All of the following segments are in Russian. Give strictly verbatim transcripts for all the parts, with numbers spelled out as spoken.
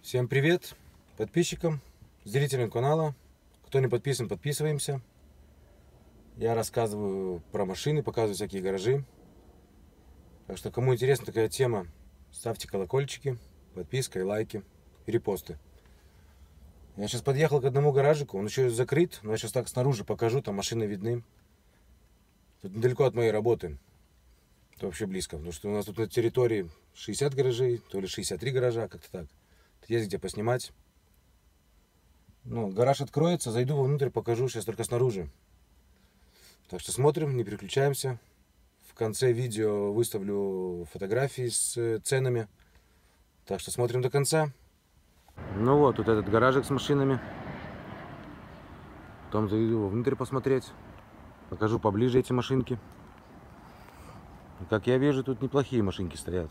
Всем привет подписчикам, зрителям канала. Кто не подписан, подписываемся. Я рассказываю про машины, показываю всякие гаражи. Так что, кому интересна такая тема, ставьте колокольчики, подписка и лайки, и репосты. Я сейчас подъехал к одному гаражику, он еще закрыт, но я сейчас так снаружи покажу, там машины видны. Тут недалеко от моей работы. Это вообще близко, потому что у нас тут на территории шестьдесят гаражей, то ли шестьдесят три гаража, как-то так. Тут есть где поснимать. Ну, гараж откроется, зайду вовнутрь, покажу, сейчас только снаружи. Так что смотрим, не переключаемся. В конце видео выставлю фотографии с ценами. Так что смотрим до конца. Ну вот, тут этот гаражик с машинами. Потом зайду вовнутрь посмотреть. Покажу поближе эти машинки. Как я вижу, тут неплохие машинки стоят.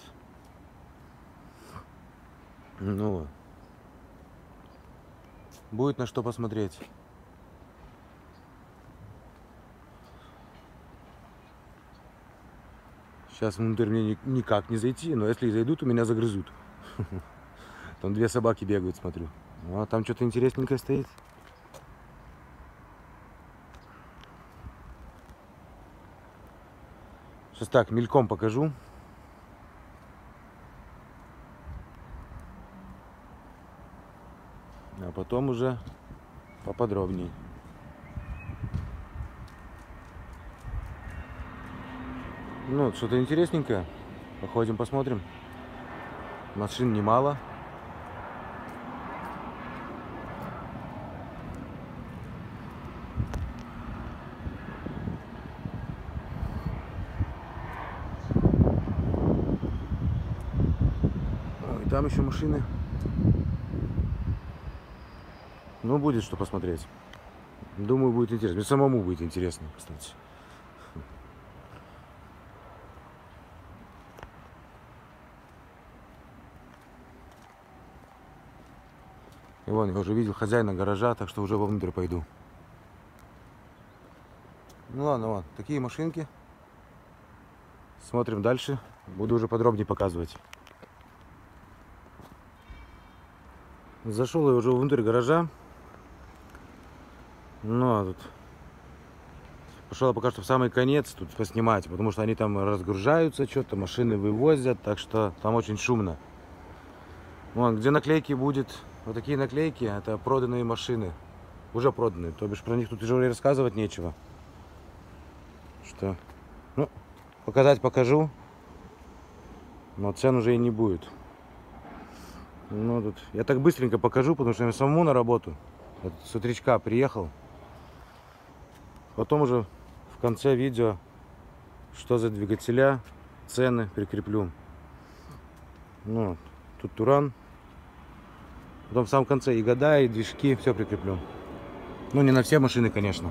Ну, будет на что посмотреть. Сейчас внутрь мне никак не зайти, но если и зайдут, то меня загрызут. Там две собаки бегают, смотрю. А там что-то интересненькое стоит. Сейчас так, мельком покажу. А потом уже поподробнее. Ну, что-то интересненькое. Походим, посмотрим. Машин немало. О, и там еще машины. Ну, будет что посмотреть. Думаю, будет интересно. Мне самому будет интересно, кстати. И вон, я уже видел хозяина гаража, так что уже вовнутрь пойду. Ну ладно, вот, такие машинки. Смотрим дальше. Буду уже подробнее показывать. Зашел я уже внутрь гаража. Ну, а тут пошел пока что в самый конец тут поснимать, потому что они там разгружаются, что-то машины вывозят, так что там очень шумно. Вон, где наклейки будет, вот такие наклейки, это проданные машины. Уже проданные, то бишь про них тут уже рассказывать нечего. Что, ну, показать покажу, но цен уже и не будет. Ну, тут я так быстренько покажу, потому что я самому на работу вот с утречка приехал. Потом уже в конце видео, что за двигателя, цены прикреплю. Ну, тут Туран. Потом в самом конце и года, и движки, все прикреплю. Ну, не на все машины, конечно.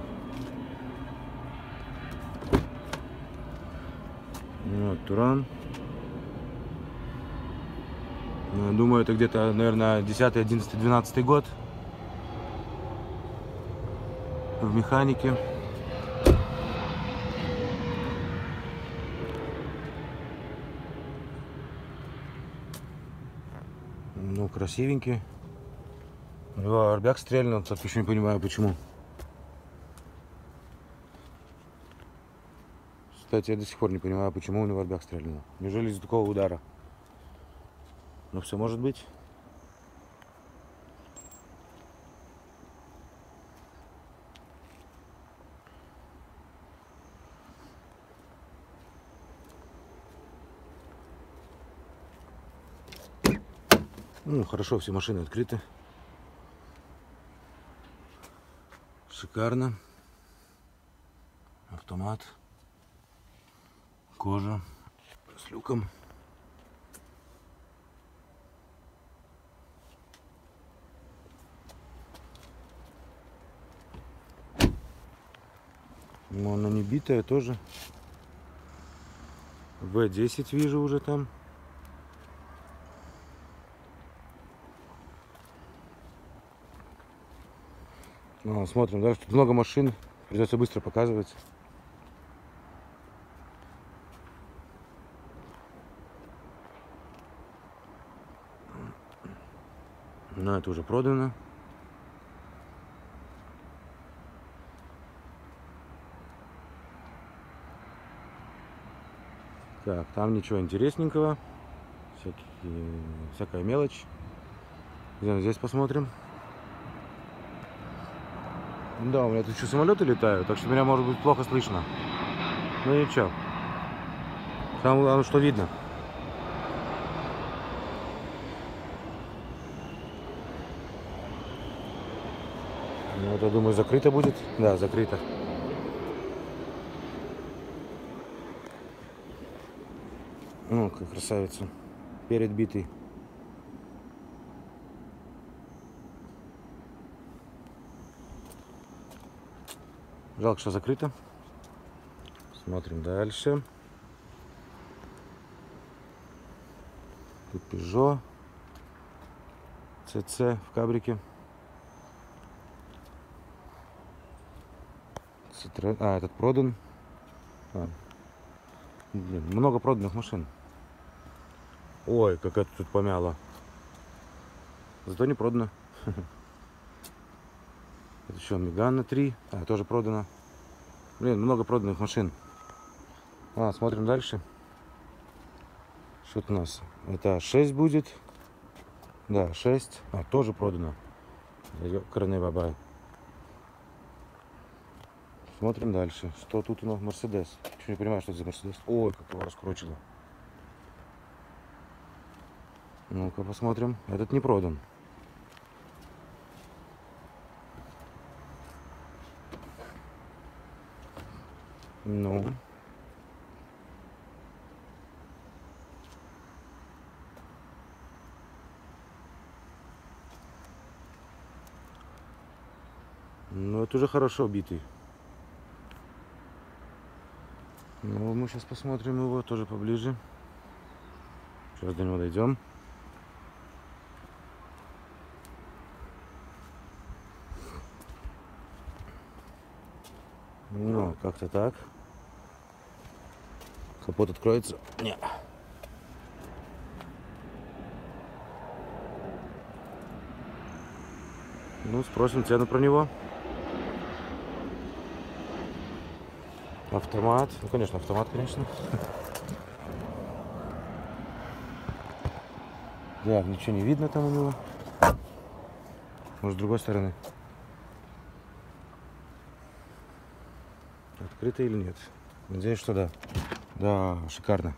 Вот, Туран. Думаю, это где-то, наверное, десятый, одиннадцатый, двенадцатый год. В механике. Ну, красивенький. Арбяк стрельнул, так еще не понимаю, почему. Кстати, я до сих пор не понимаю, почему у него арбяк стрельнул. Неужели из-за такого удара? Ну, все может быть. Ну, хорошо, все машины открыты. Шикарно. Автомат. Кожа. С люком. Ну, она не битая тоже. вэ десять вижу уже там. Ну, смотрим, да, что тут много машин. Придется быстро показывать. Но это уже продано. Так, там ничего интересненького. Всякие, всякая мелочь. Идем здесь посмотрим. Да, у меня тут еще самолеты летают, так что меня может быть плохо слышно. Ну ничего. Самое главное, что видно. Ну, вот, я думаю, закрыто будет. Да, закрыто. Ну, как красавица. Перед битый. Жалко, что закрыто. Смотрим дальше. Тут Peugeot си си в кабрике. Citroen. А, этот продан. А, блин, много проданных машин. Ой, как это тут помяло. Зато не продано. Это еще Мегана три. А, тоже продано. Блин, много проданных машин. А, смотрим дальше. Что-то у нас. Это шесть будет. Да, шесть. А, тоже продано. Ёкарный бабай. Смотрим дальше. Что тут у нас? Мерседес. Еще не понимаю, что это за Мерседес. Ой, как его раскручило. Ну-ка посмотрим. Этот не продан. Ну. Ну, это уже хорошо битый. Ну, мы сейчас посмотрим его тоже поближе. Сейчас до него дойдем. Ну, как-то так. Капот откроется? Нет. Ну, спросим цену про него. Автомат. Ну, конечно, автомат, конечно. Да, ничего не видно там у него. Может, с другой стороны. Открыто или нет? Надеюсь, что да. Да, шикарно.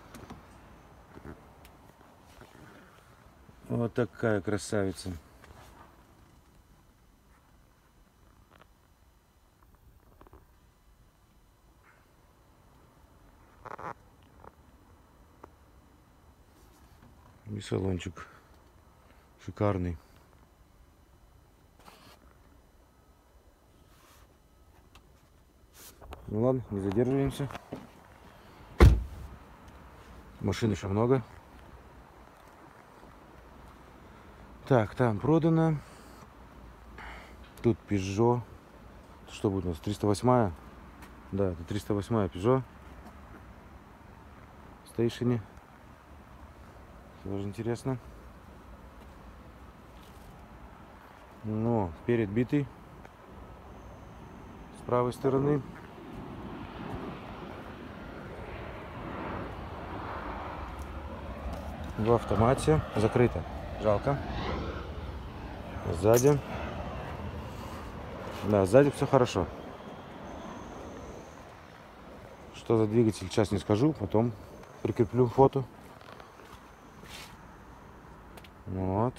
Вот такая красавица. И салончик шикарный. Ну ладно, не задерживаемся. Машин еще много. Так, там продано. Тут Peugeot. Что будет у нас? триста восемь. Да, это триста восемь Peugeot. В стейшене. Тоже интересно. Но перед битый. С правой стороны. В автомате. Закрыто. Жалко. Сзади. Да, сзади все хорошо. Что за двигатель, сейчас не скажу. Потом прикреплю фото. Вот.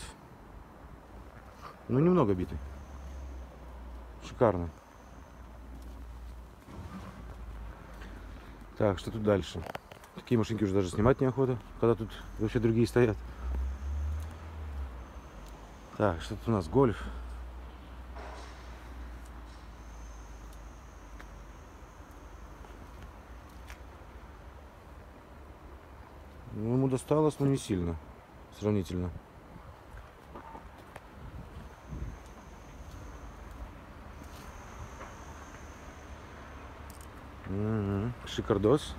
Ну, немного битый. Шикарно. Так, что тут дальше? Такие машинки уже даже снимать неохота, когда тут вообще другие стоят. Так, что тут у нас? Гольф. Ну, ему досталось, но не сильно. Сравнительно. Угу. Шикардос.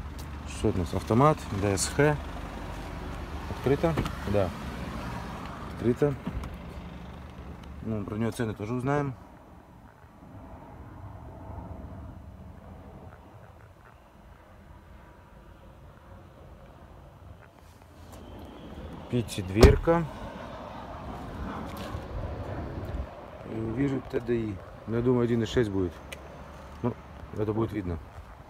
Что это у нас? Автомат, ДСХ. Открыто? Да. открыто. Ну, про нее цены тоже узнаем. Пятидверка. Вижу тэ дэ и. Я думаю, один и шесть будет. Ну, это будет видно.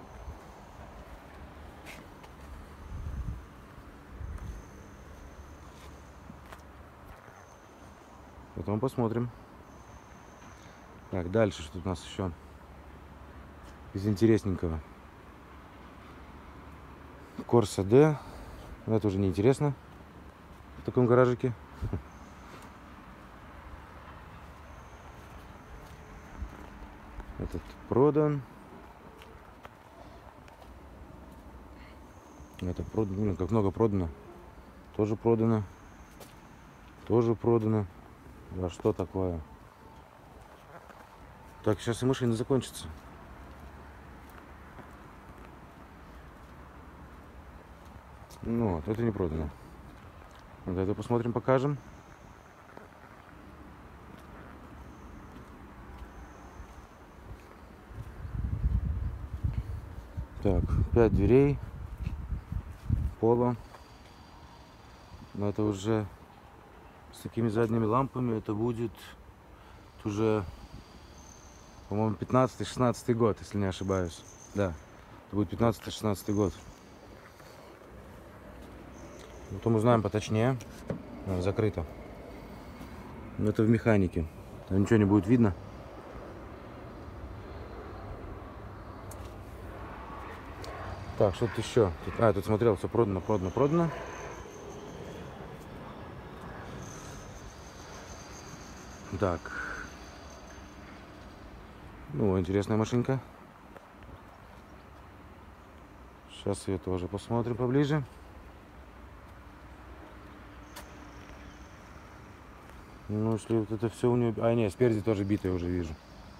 Потом посмотрим. Так, дальше что тут у нас еще из интересненького. Корса Д. Это уже не интересно в таком гаражике. Этот продан. Это продано. Блин, как много продано. Тоже продано. Тоже продано. Да что такое? Так, сейчас и машина закончится. Ну вот, это не продано. Вот это посмотрим, покажем. Так, пять дверей. Поло. Но это уже с такими задними лампами. Это будет уже, по-моему, пятнадцатый-шестнадцатый год, если не ошибаюсь. Да, это будет пятнадцатый-шестнадцатый год. Потом узнаем поточнее. А, закрыто. Но это в механике. Там ничего не будет видно. Так, что-то еще. Тут, а, тут смотрел, все продано, продано, продано. Так. Ну, интересная машинка. Сейчас ее тоже посмотрим поближе. Ну, если вот это все у нее... А, нет, спереди тоже битое уже вижу.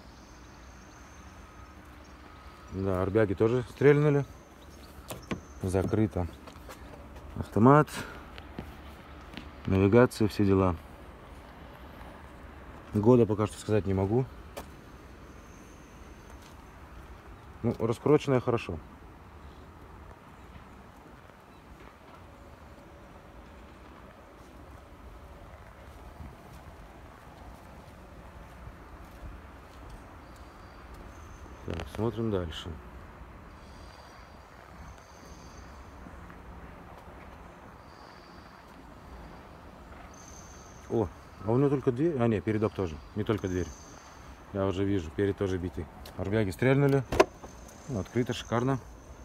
Да, арбяги тоже стрельнули. Закрыто. Автомат. Навигация, все дела. Года пока что сказать не могу. Ну, раскрученная хорошо. Так, смотрим дальше. О, а у него только дверь. А, нет, передок тоже. Не только дверь. Я уже вижу, перед тоже битый. Арбяги стрельнули. Ну, открыто, шикарно.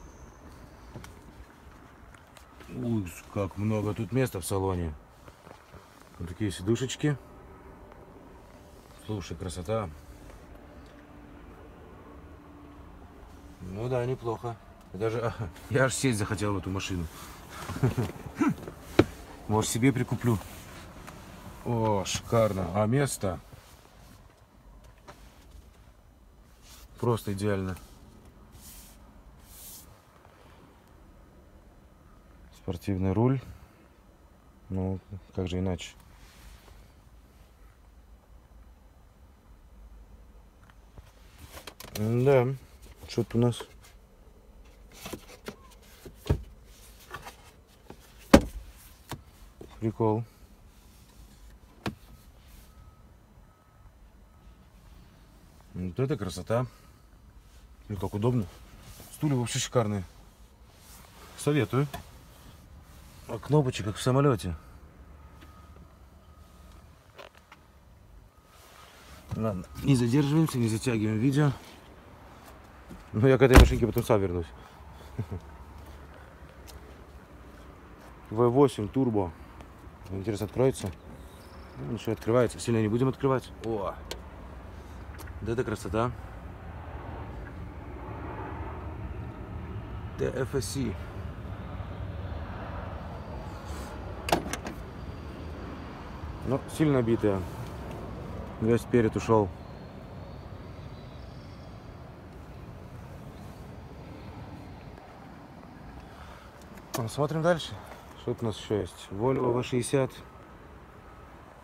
Ui, как много тут места в салоне. Вот такие сидушечки. Слушай, красота. Ну да, неплохо. Я даже, я аж сесть захотел в эту машину. Может, себе прикуплю. О, шикарно. А место просто идеально. Спортивный руль. Ну, как же иначе? Да, что-то у нас. Прикол. Вот это красота. И как удобно. Стулья вообще шикарные. Советую. А кнопочек как в самолете. Ладно, не задерживаемся, не затягиваем видео. Но я к этой машинке потом сам вернусь. вэ восемь турбо. Интересно, откроется? Ну, что открывается. Сильно не будем открывать. О! Да это красота. тэ эф эс си. Ну, сильно битая. Весь перед ушел. Смотрим дальше. Что тут у нас еще есть? Volvo вэ шестьдесят.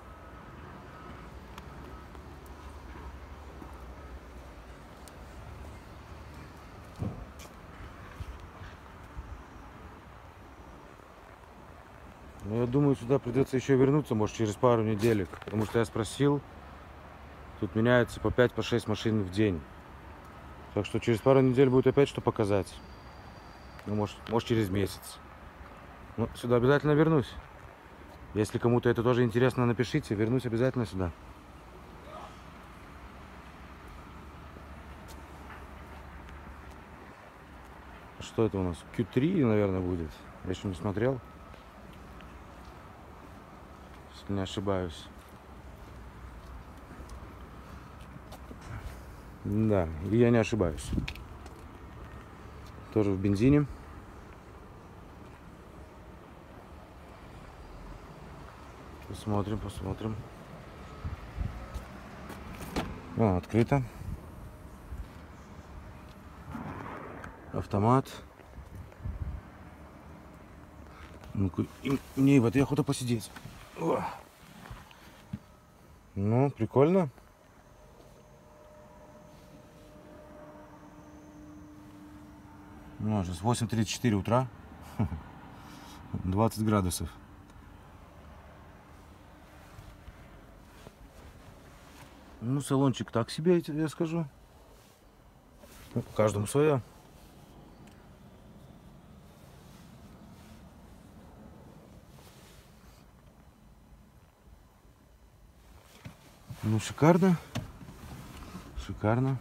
Но я думаю, сюда придется еще вернуться, может, через пару недель. Потому что я спросил, тут меняется по пять, по шесть машин в день. Так что через пару недель будет опять что показать. Ну, может, может через месяц. Ну, сюда обязательно вернусь. Если кому-то это тоже интересно, напишите. Вернусь обязательно сюда. Что это у нас? кью три, наверное, будет. Я еще не смотрел. Если не ошибаюсь. Да, и я не ошибаюсь. Тоже в бензине. Посмотрим, посмотрим. О, открыто. Автомат. Ну-ка, мне в этой охота посидеть. О. Ну, прикольно. Ну, сейчас восемь тридцать четыре утра. двадцать градусов. Ну, салончик так себе, я скажу. Ну, каждому свое. Ну, шикарно. Шикарно.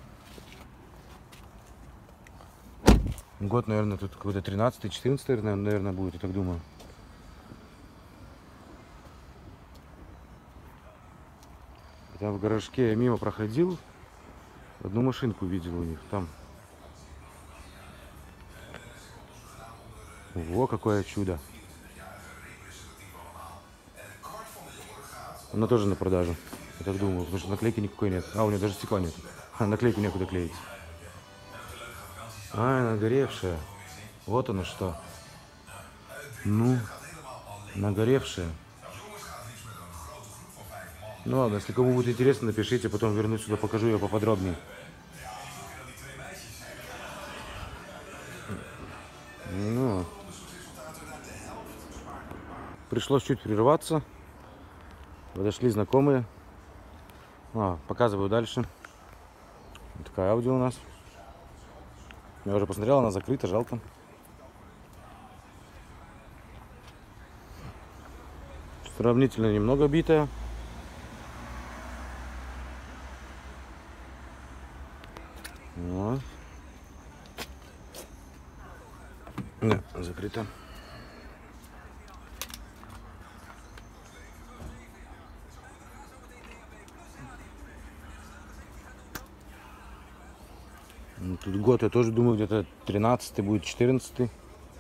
Год, наверное, тут какой-то тринадцатый, четырнадцатый, наверное, будет, я так думаю. Там в гаражке я мимо проходил, одну машинку видел у них там. Ого, какое чудо. Она тоже на продажу, я так думаю, потому что наклейки никакой нет. А, у нее даже стекла нет. А, наклейку некуда клеить. А, нагоревшая. Вот оно что. Ну, нагоревшая. Ну ладно, если кому будет интересно, напишите, потом вернусь сюда, покажу ее поподробнее. Ну, пришлось чуть прерваться. Подошли знакомые. А, показываю дальше. Вот такая Audi у нас. Я уже посмотрел, она закрыта, жалко. Сравнительно немного битая. Вот. Да, закрыто. Тут год, я тоже думаю, где-то тринадцатый будет, четырнадцатый.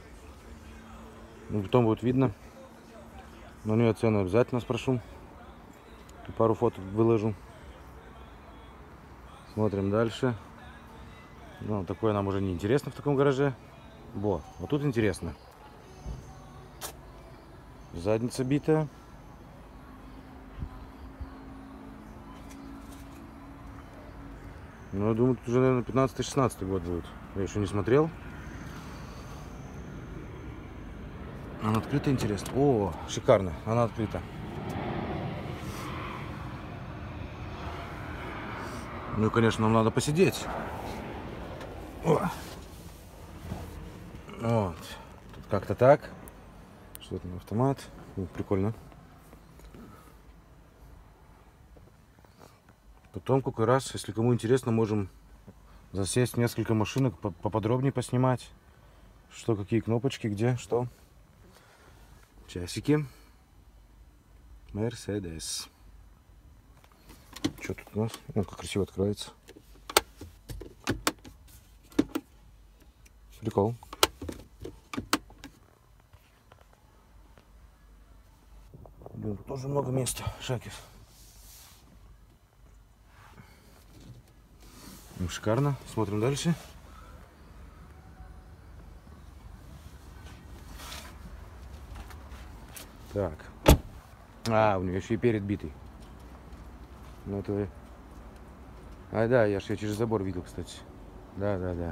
Ну, потом будет видно. Но у нее цену обязательно спрошу. И пару фоток выложу. Смотрим дальше. Ну, такое нам уже не интересно в таком гараже. Во, вот тут интересно. Задница битая. Ну, я думаю, тут уже, наверное, пятнадцатый-шестнадцатый год будет. Я еще не смотрел. Она открыта, интересно. О, шикарно, она открыта. Ну, конечно, нам надо посидеть. О. Вот. Тут как-то так. Что-то на автомат. О, прикольно. Потом какой раз, если кому интересно, можем засесть в несколько машинок, поподробнее поснимать. Что, какие кнопочки, где, что. Часики. Мерседес. Что тут у нас? О, как красиво открывается. Прикол. Блин, тут тоже много места. Шакис. Ну, шикарно. Смотрим дальше. Так. А, у нее еще и перед битый. Ну, это... А, да, я же ее через забор видел, кстати. Да, да, да.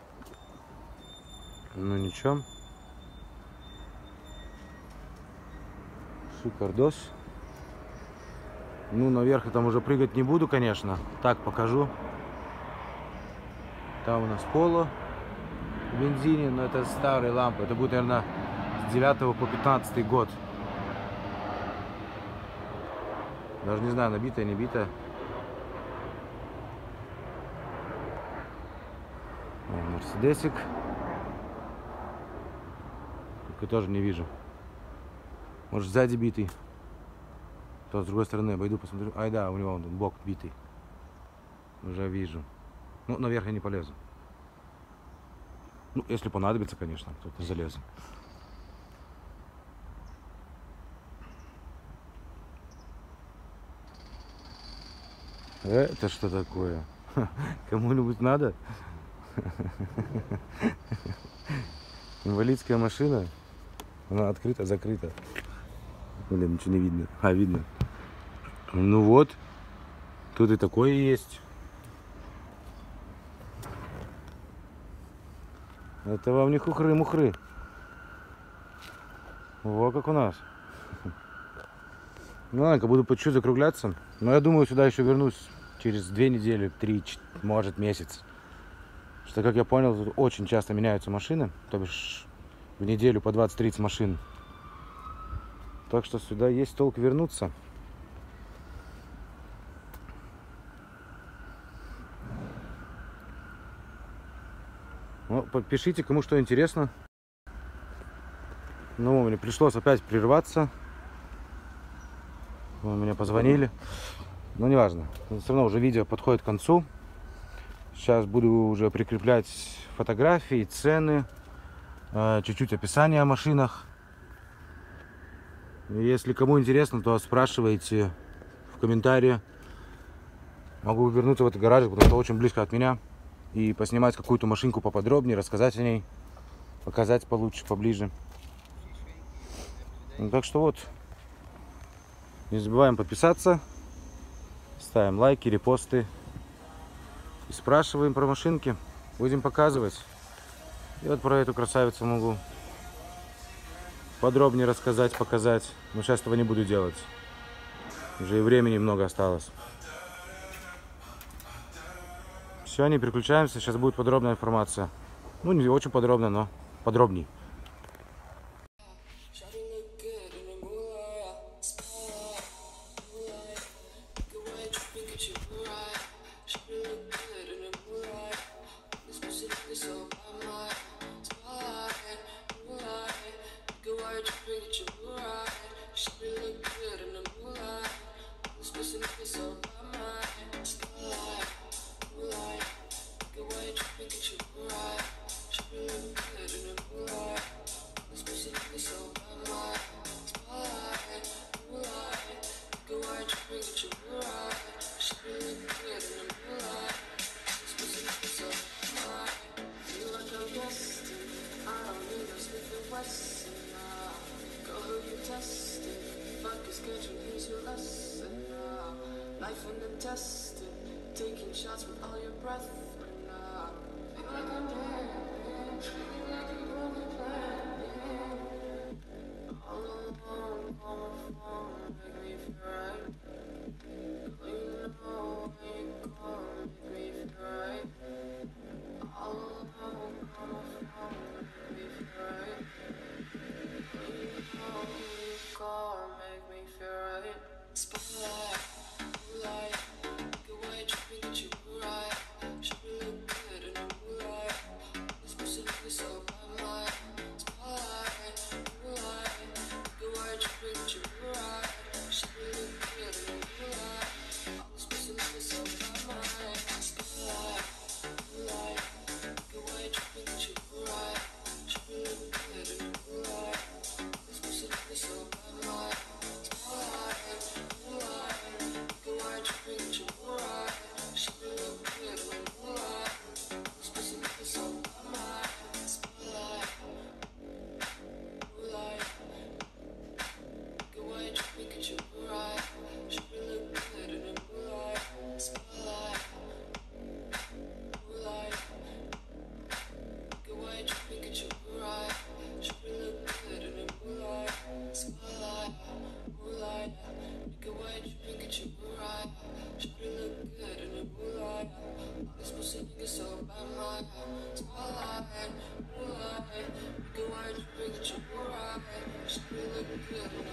Ну, ничего. Супер дождь. Ну, наверх я там уже прыгать не буду, конечно. Так, покажу. Там у нас поло в бензине, но это старые лампы. Это будет, наверное, с девятого по пятнадцатый год. Даже не знаю, набитая, не битая. Мерседесик. Только тоже не вижу. Может, сзади битый. То с другой стороны обойду, посмотрю. Ай, да, у него он бок битый. Уже вижу. Ну, наверх я не полезу. Ну, если понадобится, конечно, кто-то залезет. Это что такое? Кому-нибудь надо? Инвалидская машина. Она открыта, закрыта. Блин, ничего не видно. А, видно. Ну вот. Тут и такое есть. Это вам не хухры-мухры. Во как у нас. Ну ладно, буду по чуть-чуть закругляться. Но я думаю, сюда еще вернусь через две недели, три, может месяц. Что, как я понял, тут очень часто меняются машины. То бишь в неделю по двадцать-тридцать машин. Так что сюда есть толк вернуться. Ну, подпишите, кому что интересно. Ну, мне пришлось опять прерваться. Мне позвонили. Но неважно. Все равно уже видео подходит к концу. Сейчас буду уже прикреплять фотографии, цены, чуть-чуть описание о машинах. Если кому интересно, то спрашивайте в комментарии. Могу вернуться в этот гараж, потому что очень близко от меня. И поснимать какую-то машинку поподробнее, рассказать о ней, показать получше, поближе. Ну, так что вот. Не забываем подписаться. Ставим лайки, репосты. И спрашиваем про машинки. Будем показывать. И вот про эту красавицу могу подробнее рассказать, показать. Но сейчас этого не буду делать. Уже и времени много осталось. Все, не переключаемся. Сейчас будет подробная информация. Ну, не очень подробно, но подробней. Life uncontested, taking shots with all your breath. Feel like I'm dead, feel like you broke the plan. All alone on my phone, make me feel right. Girl, you know when you call, make me feel right. All alone on my phone, make me feel right. Girl, you know when you call, make me feel right. Spotlight. Spotlight, This pussy nigga so bad, my twilight, moonlight. You can watch, bring it, you right. She be looking good.